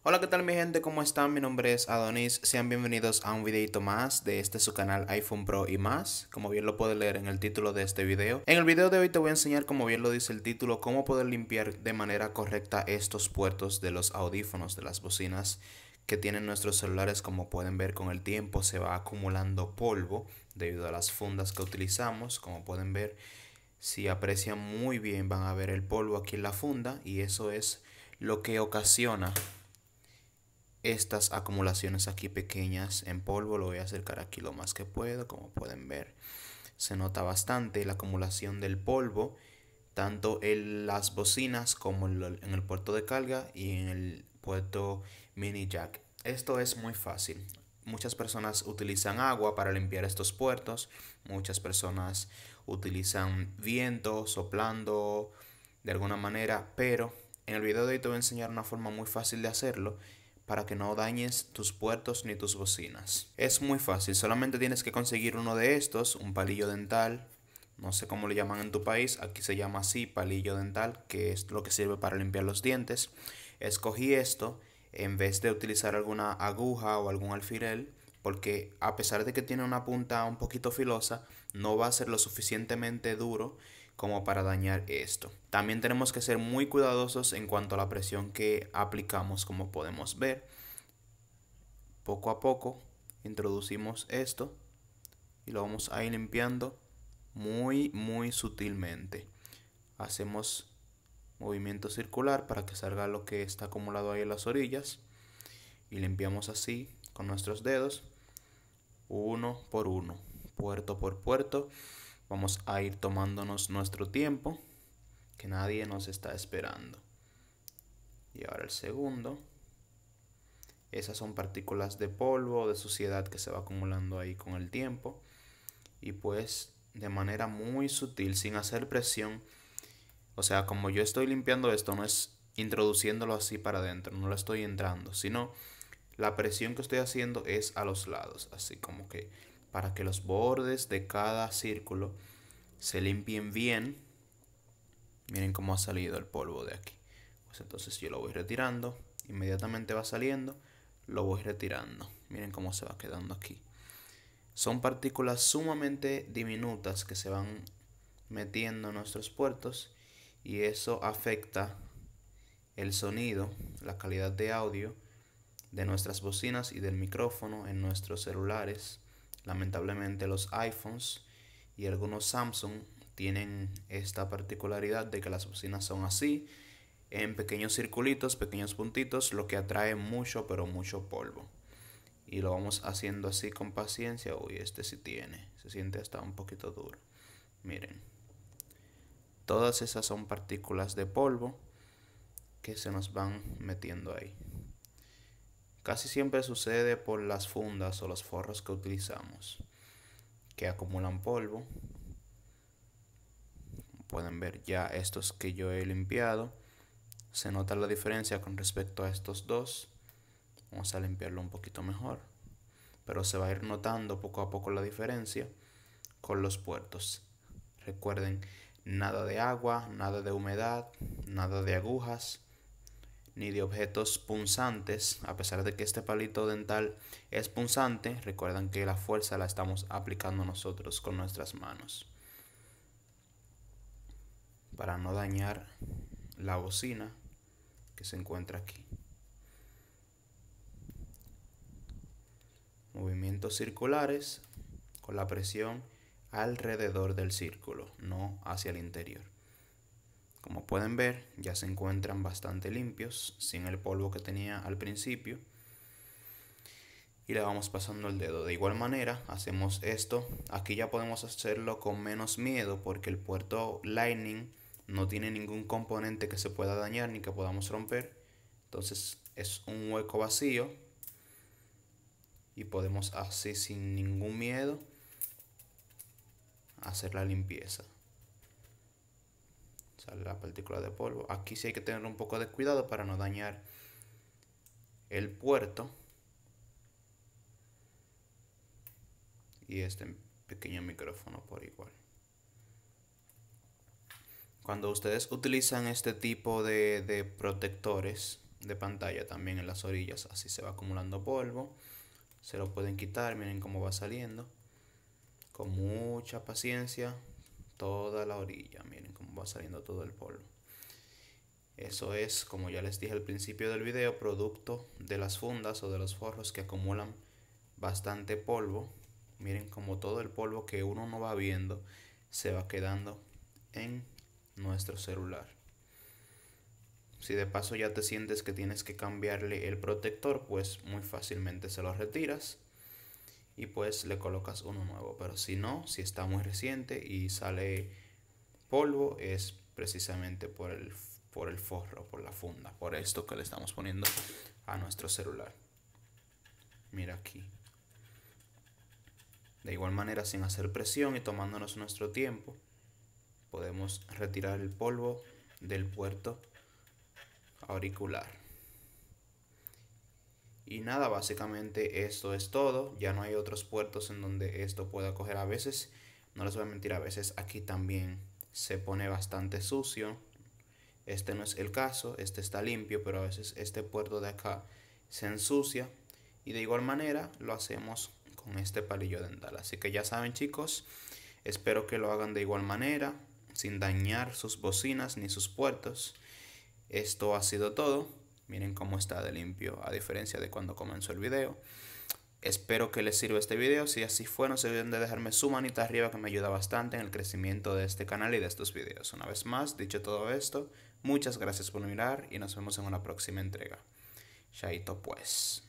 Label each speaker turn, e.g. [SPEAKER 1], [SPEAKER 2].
[SPEAKER 1] Hola, ¿qué tal mi gente? ¿Cómo están? Mi nombre es Adonis. Sean bienvenidos a un videito más de su canal iPhone Pro y más, como bien lo puedes leer en el título de este video. En el video de hoy te voy a enseñar, como bien lo dice el título, cómo poder limpiar de manera correcta estos puertos de los audífonos, de las bocinas que tienen nuestros celulares. Como pueden ver, con el tiempo se va acumulando polvo debido a las fundas que utilizamos. Como pueden ver, si aprecian muy bien van a ver el polvo aquí en la funda, y eso es lo que ocasiona estas acumulaciones aquí pequeñas en polvo. Lo voy a acercar aquí lo más que puedo. Como pueden ver, se nota bastante la acumulación del polvo, tanto en las bocinas como en el puerto de carga y en el puerto mini jack. Esto es muy fácil. Muchas personas utilizan agua para limpiar estos puertos. Muchas personas utilizan viento soplando de alguna manera, pero en el video de hoy te voy a enseñar una forma muy fácil de hacerlo para que no dañes tus puertos ni tus bocinas. Es muy fácil, solamente tienes que conseguir uno de estos, un palillo dental. No sé cómo le llaman en tu país, aquí se llama así, palillo dental, que es lo que sirve para limpiar los dientes. Escogí esto en vez de utilizar alguna aguja o algún alfiler, porque a pesar de que tiene una punta un poquito filosa, no va a ser lo suficientemente duro como para dañar esto. También tenemos que ser muy cuidadosos en cuanto a la presión que aplicamos. Como podemos ver, poco a poco introducimos esto y lo vamos a ir limpiando muy sutilmente. Hacemos movimiento circular para que salga lo que está acumulado ahí en las orillas y limpiamos así con nuestros dedos, uno por uno, puerto por puerto. Vamos a ir tomándonos nuestro tiempo, que nadie nos está esperando. Y ahora el segundo. Esas son partículas de polvo, de suciedad que se va acumulando ahí con el tiempo. Y pues de manera muy sutil, sin hacer presión. O sea, como yo estoy limpiando esto, no es introduciéndolo así para adentro, no lo estoy entrando, sino la presión que estoy haciendo es a los lados, así como que para que los bordes de cada círculo se limpien bien. Miren cómo ha salido el polvo de aquí. Pues entonces yo lo voy retirando, inmediatamente va saliendo, lo voy retirando. Miren cómo se va quedando aquí. Son partículas sumamente diminutas que se van metiendo en nuestros puertos, y eso afecta el sonido, la calidad de audio de nuestras bocinas y del micrófono en nuestros celulares. Lamentablemente los iPhones y algunos Samsung tienen esta particularidad de que las bocinas son así, en pequeños circulitos, pequeños puntitos, lo que atrae mucho, pero mucho polvo. Y lo vamos haciendo así con paciencia. Uy, este sí tiene, se siente hasta un poquito duro. Miren, todas esas son partículas de polvo que se nos van metiendo ahí. Casi siempre sucede por las fundas o los forros que utilizamos, que acumulan polvo. Pueden ver ya estos que yo he limpiado. Se nota la diferencia con respecto a estos dos. Vamos a limpiarlo un poquito mejor, pero se va a ir notando poco a poco la diferencia con los puertos. Recuerden, nada de agua, nada de humedad, nada de agujas, ni de objetos punzantes. A pesar de que este palito dental es punzante, recuerden que la fuerza la estamos aplicando nosotros con nuestras manos para no dañar la bocina que se encuentra aquí. Movimientos circulares con la presión alrededor del círculo, no hacia el interior. Como pueden ver, ya se encuentran bastante limpios, sin el polvo que tenía al principio. Y le vamos pasando el dedo. De igual manera, hacemos esto. Aquí ya podemos hacerlo con menos miedo, porque el puerto Lightning no tiene ningún componente que se pueda dañar ni que podamos romper. Entonces es un hueco vacío y podemos así, sin ningún miedo, hacer la limpieza. Sale la partícula de polvo. Aquí sí hay que tener un poco de cuidado para no dañar el puerto y este pequeño micrófono por igual. Cuando ustedes utilizan este tipo de protectores de pantalla también en las orillas, así se va acumulando polvo. Se lo pueden quitar, miren cómo va saliendo. Con mucha paciencia, toda la orilla, miren cómo va saliendo todo el polvo. Eso es, como ya les dije al principio del video, producto de las fundas o de los forros que acumulan bastante polvo. Miren como todo el polvo que uno no va viendo se va quedando en nuestro celular. Si de paso ya te sientes que tienes que cambiarle el protector, pues muy fácilmente se lo retiras y pues le colocas uno nuevo. Pero si no, si está muy reciente y sale polvo, es precisamente por el forro, por la funda, por esto que le estamos poniendo a nuestro celular. Mira aquí. De igual manera, sin hacer presión y tomándonos nuestro tiempo, podemos retirar el polvo del puerto auricular. Y nada, básicamente esto es todo. Ya no hay otros puertos en donde esto pueda coger. A veces, no les voy a mentir, a veces aquí también se pone bastante sucio. Este no es el caso, este está limpio, pero a veces este puerto de acá se ensucia. Y de igual manera lo hacemos con este palillo dental. Así que ya saben, chicos, espero que lo hagan de igual manera, sin dañar sus bocinas ni sus puertos. Esto ha sido todo. Miren cómo está de limpio, a diferencia de cuando comenzó el video. Espero que les sirva este video. Si así fue, no se olviden de dejarme su manita arriba, que me ayuda bastante en el crecimiento de este canal y de estos videos. Una vez más, dicho todo esto, muchas gracias por mirar y nos vemos en una próxima entrega. Chaito pues.